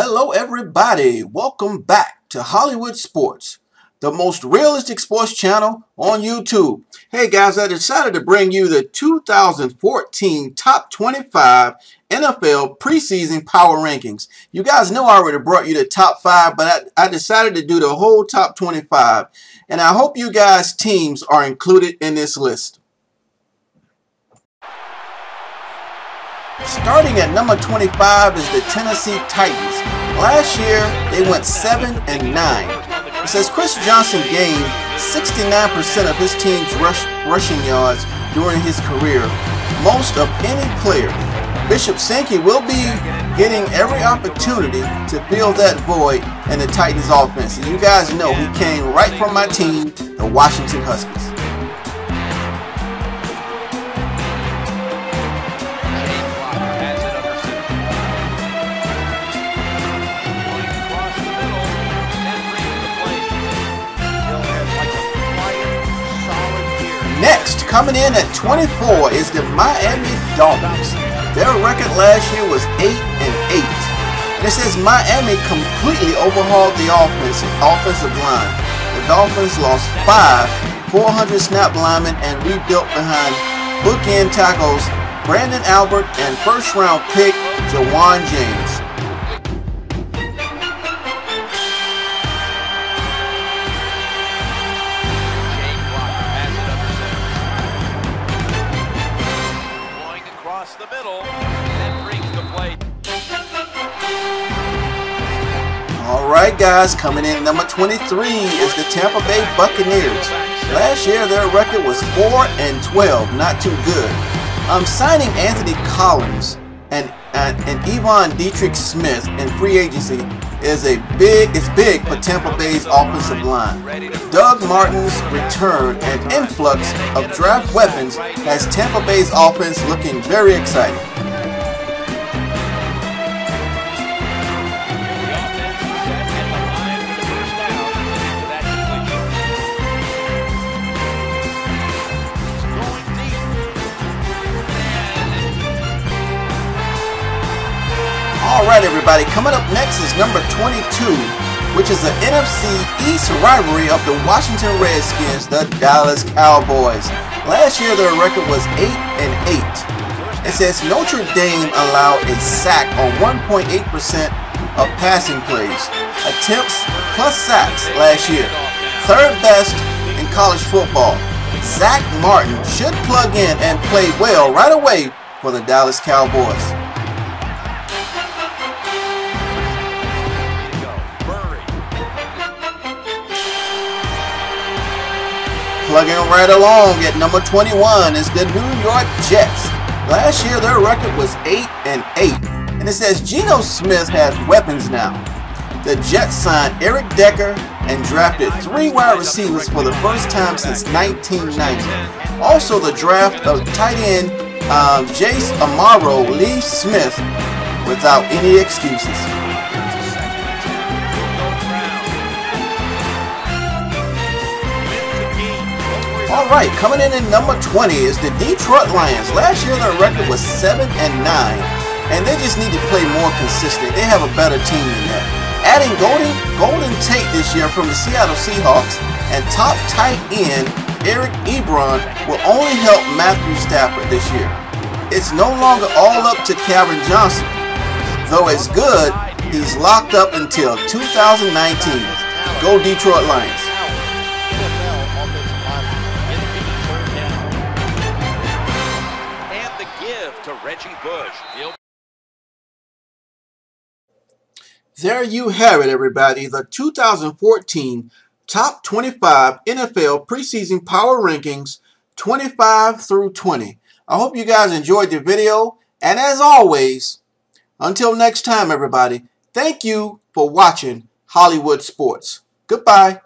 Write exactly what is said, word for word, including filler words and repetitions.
Hello everybody, welcome back to Hollywood Sports, the most realistic sports channel on YouTube. Hey guys, I decided to bring you the two thousand fourteen Top twenty-five N F L Preseason Power Rankings. You guys know I already brought you the top five, but I, I decided to do the whole top twenty-five. And I hope you guys' teams are included in this list. Starting at number twenty-five is the Tennessee Titans. Last year, they went seven and nine. It says Chris Johnson gained sixty-nine percent of his team's rush, rushing yards during his career, most of any player. Bishop Sankey will be getting every opportunity to fill that void in the Titans offense. And you guys know he came right from my team, the Washington Huskies. Next, coming in at twenty-four is the Miami Dolphins. Their record last year was eight and eight. And it says Miami completely overhauled the offense, offensive line. The Dolphins lost five four hundred snap linemen and rebuilt behind bookend tackles Brandon Albert and first round pick Jawan James. The middle and brings the play. All right, guys, coming in number twenty-three is the Tampa Bay Buccaneers. Last year, their record was four and twelve, not too good. Um, signing Anthony Collins and and, and Yvonne Dietrich Smith in free agency is a big is big for Tampa Bay's offensive line. Doug Martin's return and influx of draft weapons has Tampa Bay's offense looking very exciting. Alright everybody, coming up next is number twenty-two, which is the N F C East rivalry of the Washington Redskins, the Dallas Cowboys. Last year their record was eight and eight. It says Notre Dame allowed a sack on one point eight percent of passing plays, attempts plus sacks last year. Third best in college football. Zach Martin should plug in and play well right away for the Dallas Cowboys. Plugging right along at number twenty-one is the New York Jets. Last year their record was eight and eight. And it says Geno Smith has weapons now. The Jets signed Eric Decker and drafted three wide receivers for the first time since nineteen ninety. Also the draft of tight end um, Jace Amaro leaves Smith without any excuses. Alright, coming in at number twenty is the Detroit Lions. Last year their record was seven and nine, and they just need to play more consistent. They have a better team than that. Adding Golden, Golden Tate this year from the Seattle Seahawks and top tight end Eric Ebron will only help Matthew Stafford this year. It's no longer all up to Calvin Johnson. Though it's good, he's locked up until two thousand nineteen. Go Detroit Lions. To Reggie Bush. He'll There you have it, everybody. The two thousand fourteen Top twenty-five N F L Preseason Power Rankings twenty-five through twenty. I hope you guys enjoyed the video. And as always, until next time, everybody, thank you for watching Hollywood Sports. Goodbye.